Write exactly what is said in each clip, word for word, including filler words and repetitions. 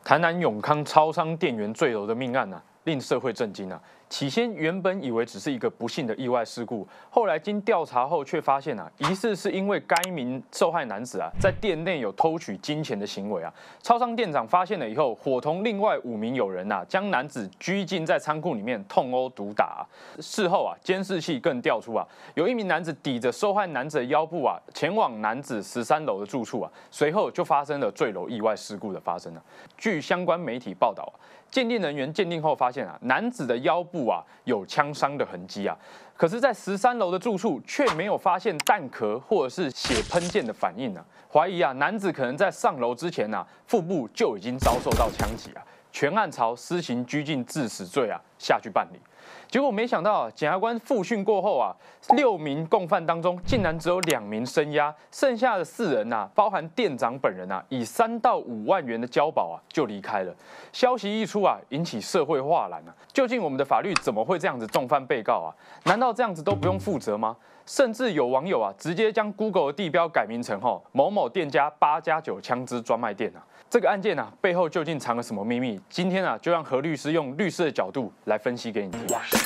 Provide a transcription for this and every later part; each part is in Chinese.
台南永康超商店员坠楼的命案啊，令社会震惊啊。起先原本以为只是一个不幸的意外事故，后来经调查后却发现啊，疑似是因为该名受害男子啊在店内有偷取金钱的行为啊。超商店长发现了以后，伙同另外五名友人啊，将男子拘禁在仓库里面痛殴毒打、啊。事后啊，监视器更调出啊，有一名男子抵着受害男子的腰部啊，前往男子十三楼的住处啊，随后就发生了坠楼意外事故的发生啊。据相关媒体报道啊。鉴定人员鉴定后发现啊，男子的腰部啊有枪伤的痕迹啊，可是，在十三楼的住处却没有发现弹壳或者是血喷溅的反应啊，怀疑啊男子可能在上楼之前啊，腹部就已经遭受到枪击啊，全案朝施行拘禁致死罪啊下去办理。结果没想到啊，检察官复讯过后啊，六名共犯当中竟然只有两名声押，剩下的四人啊，包含店长本人啊，以三到五万元的交保啊就离开了。消息一出啊，引起社会哗然啊。究竟我们的法律怎么会这样子重犯被告啊？难道这样子都不用负责吗？甚至有网友啊，直接将 Google 的地标改名成吼某某店家八加九枪支专卖店啊。这个案件啊，背后究竟藏了什么秘密？今天啊，就让何律师用律师的角度来分析给你听。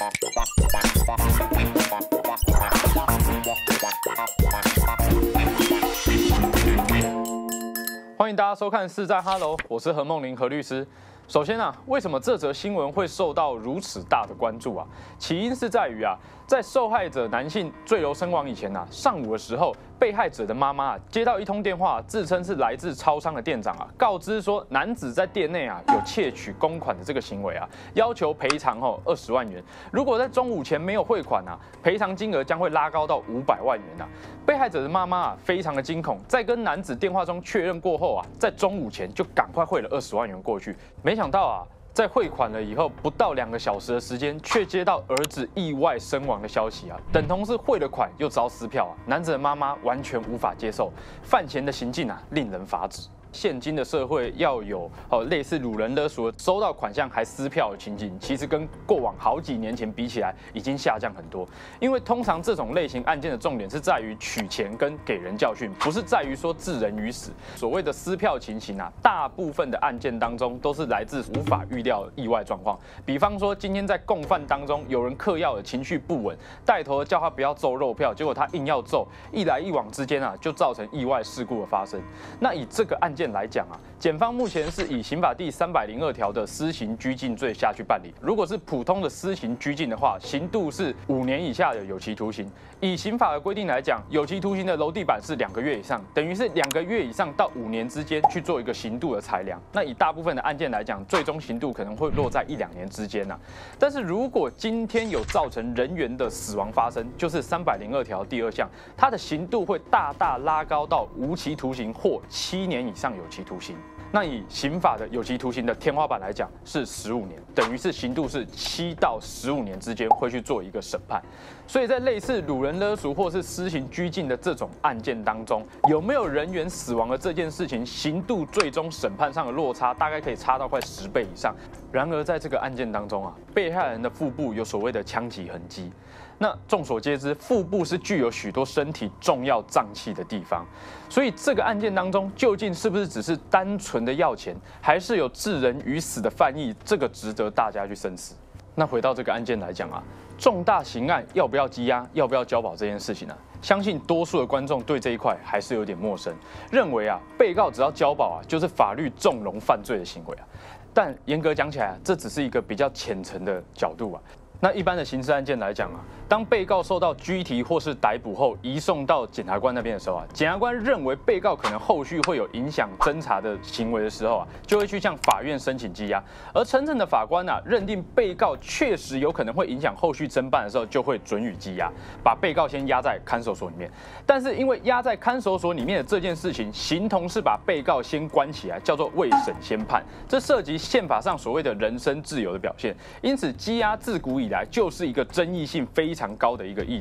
欢迎大家收看《是在哈喽》，我是何梦玲何律师。首先啊，为什么这则新闻会受到如此大的关注啊？起因是在于啊，在受害者男性坠楼身亡以前啊，上午的时候，被害者的妈妈啊接到一通电话，自称是来自超商的店长啊，告知说男子在店内啊有窃取公款的这个行为啊，要求赔偿后二十万元。如果在中午前没有汇款啊，赔偿金额将会拉高到五百万元啊。被害者的妈妈啊非常的惊恐，在跟男子电话中确认过后啊，在中午前就赶快汇了二十万元过去。没想到啊，在汇款了以后，不到两个小时的时间，却接到儿子意外身亡的消息啊，等同是汇了款又遭撕票啊，男子的妈妈完全无法接受，犯前的行径啊，令人发指。现今的社会要有哦类似掳人勒索、收到款项还撕票的情景，其实跟过往好几年前比起来，已经下降很多。因为通常这种类型案件的重点是在于取钱跟给人教训，不是在于说置人于死。所谓的撕票情形啊，大部分的案件当中都是来自无法预料的意外状况。比方说，今天在共犯当中，有人嗑药的情绪不稳，带头叫他不要奏肉票，结果他硬要奏，一来一往之间啊，就造成意外事故的发生。那以这个案件来讲啊，检方目前是以刑法第三百零二条的施行拘禁罪下去办理。如果是普通的施行拘禁的话，刑度是五年以下的有期徒刑。以刑法的规定来讲，有期徒刑的楼地板是两个月以上，等于是两个月以上到五年之间去做一个刑度的裁量。那以大部分的案件来讲，最终刑度可能会落在一两年之间呐、啊。但是如果今天有造成人员的死亡发生，就是三百零二条第二项，它的刑度会大大拉高到无期徒刑或七年以上有期徒刑。那以刑法的有期徒刑的天花板来讲是十五年，等于是刑度是七到十五年之间会去做一个审判。所以在类似掳人勒赎或是施行拘禁的这种案件当中，有没有人员死亡的这件事情，刑度最终审判上的落差大概可以差到快十倍以上。然而在这个案件当中啊，被害人的腹部有所谓的枪击痕迹。那众所皆知，腹部是具有许多身体重要脏器的地方，所以这个案件当中，究竟是不是只是单纯的要钱，还是有置人于死的犯意？这个值得大家去深思。那回到这个案件来讲啊，重大刑案要不要羁押，要不要交保这件事情呢、啊？相信多数的观众对这一块还是有点陌生，认为啊，被告只要交保啊，就是法律纵容犯罪的行为啊。但严格讲起来啊，这只是一个比较浅层的角度啊。那一般的刑事案件来讲啊，当被告受到拘提或是逮捕后，移送到检察官那边的时候啊，检察官认为被告可能后续会有影响侦查的行为的时候啊，就会去向法院申请羁押。而真正的法官啊，认定被告确实有可能会影响后续侦办的时候，就会准予羁押，把被告先押在看守所里面。但是因为押在看守所里面的这件事情，形同是把被告先关起来，叫做未审先判，这涉及宪法上所谓的人身自由的表现。因此，羁押自古以来就是一个争议性非常高的一个议题啊。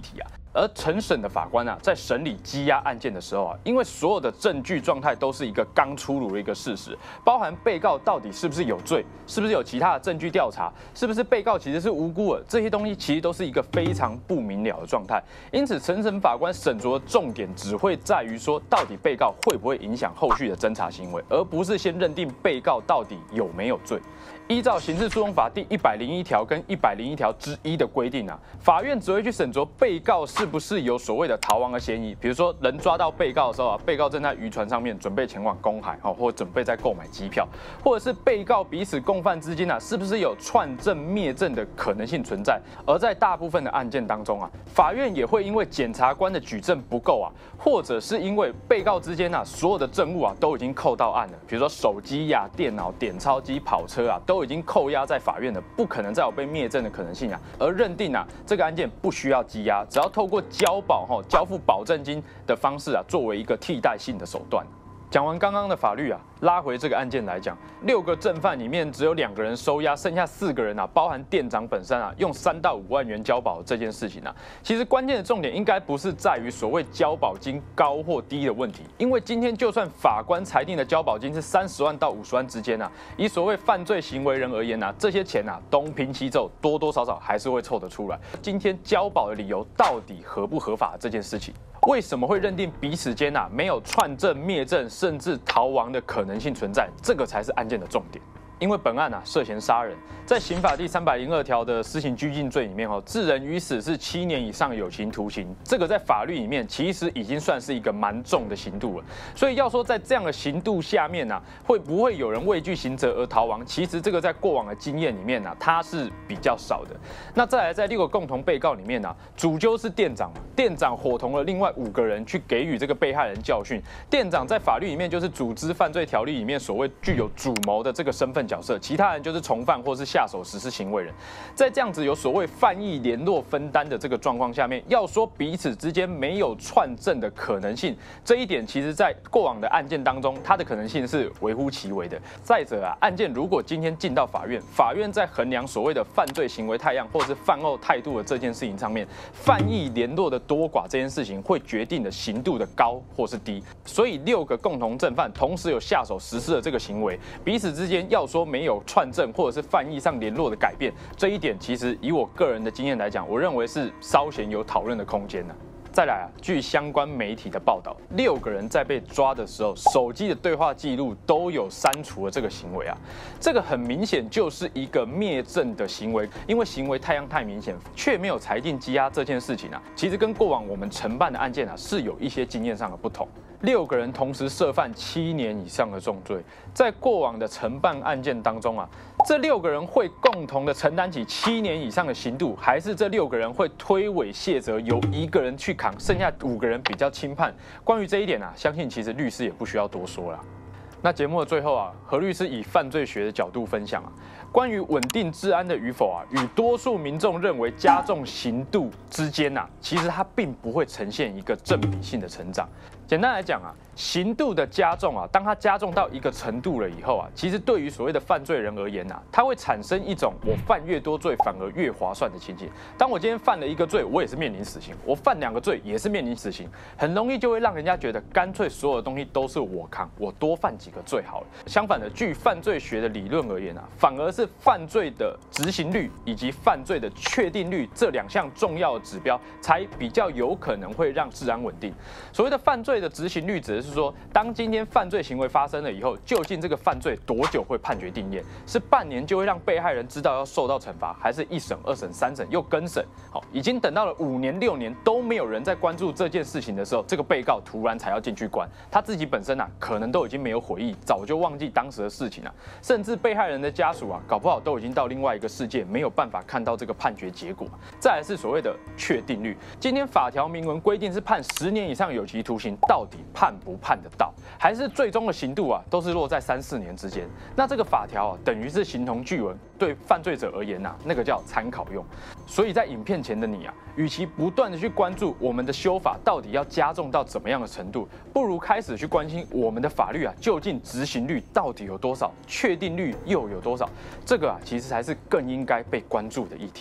而承审的法官啊，在审理羁押案件的时候啊，因为所有的证据状态都是一个刚出炉的一个事实，包含被告到底是不是有罪，是不是有其他的证据调查，是不是被告其实是无辜的，这些东西其实都是一个非常不明了的状态。因此，承审法官审酌的重点只会在于说，到底被告会不会影响后续的侦查行为，而不是先认定被告到底有没有罪。依照刑事诉讼法第一百零一条跟一百零一条之一的规定啊，法院只会去审酌被告是不是有所谓的逃亡的嫌疑，比如说人抓到被告的时候啊，被告正在渔船上面准备前往公海，哦，或准备在购买机票，或者是被告彼此共犯之间啊，是不是有串证灭证的可能性存在？而在大部分的案件当中啊，法院也会因为检察官的举证不够啊，或者是因为被告之间啊所有的证物啊都已经扣到案了，比如说手机呀、啊、电脑、点钞机、跑车啊都已经扣押在法院了，不可能再有被灭证的可能性啊，而认定啊这个案件不需要羁押，只要透过交保哈、交付保证金的方式啊，作为一个替代性的手段。讲完刚刚的法律啊，拉回这个案件来讲，六个正犯里面只有两个人收押，剩下四个人啊，包含店长本身啊，用三到五万元交保这件事情啊，其实关键的重点应该不是在于所谓交保金高或低的问题，因为今天就算法官裁定的交保金是三十万到五十万之间啊，以所谓犯罪行为人而言啊，这些钱啊东拼西凑，多多少少还是会凑得出来。今天交保的理由到底合不合法这件事情？为什么会认定彼此间啊没有串证、灭证，甚至逃亡的可能性存在？这个才是案件的重点。因为本案啊涉嫌杀人，在刑法第三百零二条的施行拘禁罪里面哦，致人于死是七年以上有期徒刑，这个在法律里面其实已经算是一个蛮重的刑度了。所以要说在这样的刑度下面呢、啊，会不会有人畏惧刑责而逃亡？其实这个在过往的经验里面呢、啊，它是比较少的。那再来，在六个共同被告里面呢、啊，主揪是店长，店长伙同了另外五个人去给予这个被害人教训。店长在法律里面就是组织犯罪条例里面所谓具有主谋的这个身份角色，其他人就是从犯或是下手实施行为人。在这样子有所谓犯意联络分担的这个状况下面，要说彼此之间没有串证的可能性，这一点其实在过往的案件当中，它的可能性是微乎其微的。再者啊，案件如果今天进到法院，法院在衡量所谓的犯罪行为态样或是犯后态度的这件事情上面，犯意联络的多寡这件事情会决定的刑度的高或是低。所以六个共同正犯同时有下手实施的这个行为，彼此之间要说没有串证或者是犯意上联络的改变，这一点其实以我个人的经验来讲，我认为是稍显有讨论的空间呢、啊。再来啊，据相关媒体的报道，六个人在被抓的时候，手机的对话记录都有删除了这个行为啊，这个很明显就是一个灭证的行为，因为行为太阳太明显，却没有裁定羁押这件事情啊，其实跟过往我们承办的案件啊是有一些经验上的不同。六个人同时涉犯七年以上的重罪，在过往的承办案件当中啊，这六个人会共同的承担起七年以上的刑度，还是这六个人会推诿卸责，由一个人去扛，剩下五个人比较轻判？关于这一点啊，相信其实律师也不需要多说了。那节目的最后啊，何律师以犯罪学的角度分享啊，关于稳定治安的与否啊，与多数民众认为加重刑度之间啊，其实它并不会呈现一个正比性的成长。简单来讲啊，刑度的加重啊，当它加重到一个程度了以后啊，其实对于所谓的犯罪人而言啊，它会产生一种我犯越多罪反而越划算的情景。当我今天犯了一个罪，我也是面临死刑；我犯两个罪也是面临死刑，很容易就会让人家觉得干脆所有的东西都是我扛，我多犯几个罪好了。相反的，据犯罪学的理论而言啊，反而是犯罪的执行率以及犯罪的确定率这两项重要的指标，才比较有可能会让治安稳定。所谓的犯罪的执行率，指的是说，当今天犯罪行为发生了以后，究竟这个犯罪多久会判决定谳？是半年就会让被害人知道要受到惩罚，还是一审、二审、三审又更审？好，已经等到了五年、六年都没有人在关注这件事情的时候，这个被告突然才要进去关，他自己本身啊，可能都已经没有回忆，早就忘记当时的事情了。甚至被害人的家属啊，搞不好都已经到另外一个世界，没有办法看到这个判决结果。再来是所谓的确定率，今天法条明文规定是判十年以上有期徒刑，到底判不判得到？还是最终的刑度啊，都是落在三四年之间？那这个法条啊，等于是形同具文，对犯罪者而言呐、啊，那个叫参考用。所以在影片前的你啊，与其不断的去关注我们的修法到底要加重到怎么样的程度，不如开始去关心我们的法律啊，究竟执行率到底有多少，确定率又有多少？这个啊，其实才是更应该被关注的议题。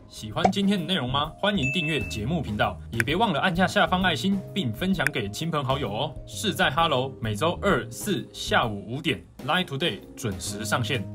喜欢今天的内容吗？欢迎订阅节目频道，也别忘了按下下方爱心，并分享给亲朋好友哦。事在哈喽，每周二、四下午五点 ，Line Today 准时上线。